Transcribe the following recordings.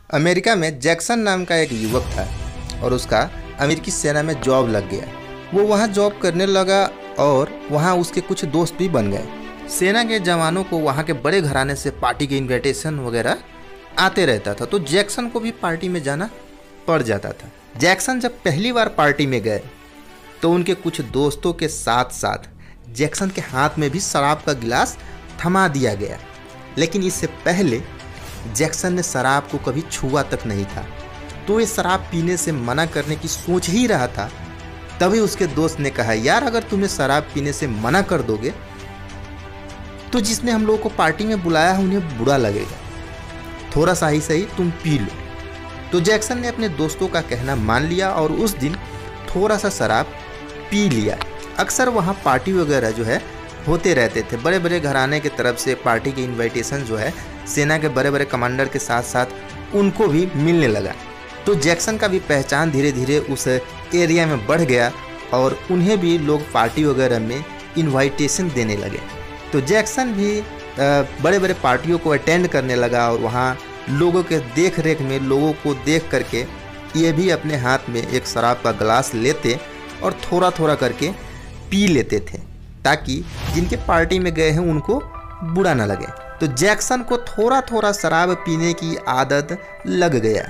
America में Jackson नाम का एक युवक था और उसका अमेरिकी सेना में जॉब लग गया। वो वहाँ जॉब करने लगा और वहाँ उसके कुछ दोस्त भी बन गए। सेना के जवानों को वहाँ के बड़े घराने से पार्टी के इनविटेशन वगैरह आते रहता था, तो जैक्सन को भी पार्टी में जाना पड़ जाता था। जैक्सन जब पहली बार पार्टी में गए तो उनके कुछ दोस्तों के साथ साथ जैक्सन के हाथ में भी शराब का गिलास थमा दिया गया, लेकिन इससे पहले जैक्सन ने शराब को कभी छुआ तक नहीं था। तो ये शराब पीने से मना करने की सोच ही रहा था, तभी उसके दोस्त ने कहा, यार अगर तुम्हें शराब पीने से मना कर दोगे तो जिसने हम लोगों को पार्टी में बुलाया है उन्हें बुरा लगेगा, थोड़ा सा ही सही तुम पी लो। तो जैक्सन ने अपने दोस्तों का कहना मान लिया और उस दिन थोड़ा सा शराब पी लिया। अक्सर वहाँ पार्टी वगैरह जो है होते रहते थे, बड़े बड़े घराने की तरफ से पार्टी के इनविटेशन जो है सेना के बड़े बड़े कमांडर के साथ साथ उनको भी मिलने लगा। तो जैक्सन का भी पहचान धीरे धीरे उस एरिया में बढ़ गया और उन्हें भी लोग पार्टी वगैरह में इनविटेशन देने लगे। तो जैक्सन भी बड़े बड़े पार्टियों को अटेंड करने लगा और वहाँ लोगों के देख रेख में लोगों को देख करके ये भी अपने हाथ में एक शराब का गिलास लेते और थोड़ा थोड़ा करके पी लेते थे, ताकि जिनके पार्टी में गए हैं उनको बुरा ना लगे। तो जैक्सन को थोड़ा थोड़ा शराब पीने की आदत लग गया।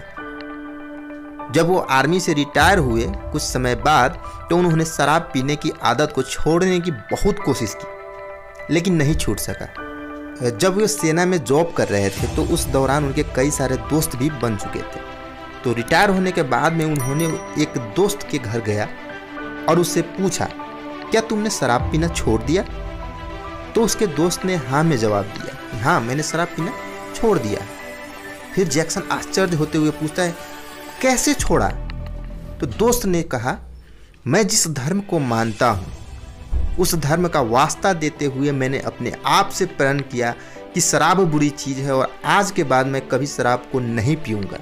जब वो आर्मी से रिटायर हुए कुछ समय बाद, तो उन्होंने शराब पीने की आदत को छोड़ने की बहुत कोशिश की, लेकिन नहीं छूट सका। जब वो सेना में जॉब कर रहे थे तो उस दौरान उनके कई सारे दोस्त भी बन चुके थे। तो रिटायर होने के बाद में उन्होंने एक दोस्त के घर गया और उससे पूछा, क्या तुमने शराब पीना छोड़ दिया? तो उसके दोस्त ने हाँ में जवाब दिया, हाँ मैंने शराब पीना छोड़ दिया। फिर जैक्सन आश्चर्य होते हुए पूछता है, कैसे छोड़ा? तो दोस्त ने कहा, मैं जिस धर्म को मानता हूँ उस धर्म का वास्ता देते हुए मैंने अपने आप से प्रण किया कि शराब बुरी चीज़ है और आज के बाद मैं कभी शराब को नहीं पीऊँगा।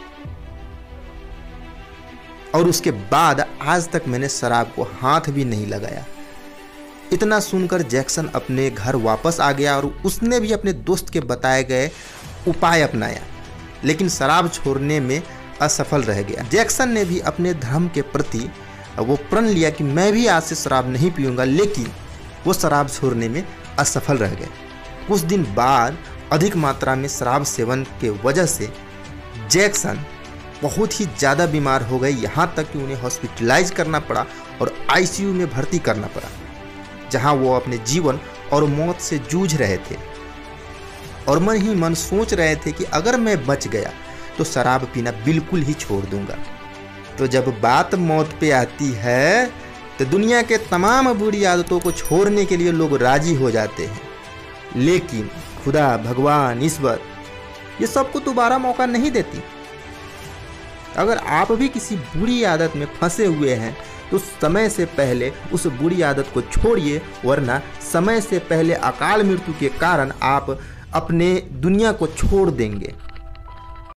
और उसके बाद आज तक मैंने शराब को हाथ भी नहीं लगाया। इतना सुनकर जैक्सन अपने घर वापस आ गया और उसने भी अपने दोस्त के बताए गए उपाय अपनाया, लेकिन शराब छोड़ने में असफल रह गया। जैक्सन ने भी अपने धर्म के प्रति वो प्रण लिया कि मैं भी आज से शराब नहीं पीऊँगा, लेकिन वो शराब छोड़ने में असफल रह गए। कुछ दिन बाद अधिक मात्रा में शराब सेवन के वजह से जैक्सन बहुत ही ज़्यादा बीमार हो गए, यहाँ तक कि उन्हें हॉस्पिटलाइज करना पड़ा और आईसीयू में भर्ती करना पड़ा, जहाँ वो अपने जीवन और मौत से जूझ रहे थे और मन ही मन सोच रहे थे कि अगर मैं बच गया तो शराब पीना बिल्कुल ही छोड़ दूंगा। तो जब बात मौत पे आती है तो दुनिया के तमाम बुरी आदतों को छोड़ने के लिए लोग राजी हो जाते हैं, लेकिन खुदा, भगवान, ईश्वर ये सबको दोबारा मौका नहीं देती। अगर आप भी किसी बुरी आदत में फंसे हुए हैं तो समय से पहले उस बुरी आदत को छोड़िए, वरना समय से पहले अकाल मृत्यु के कारण आप अपने दुनिया को छोड़ देंगे।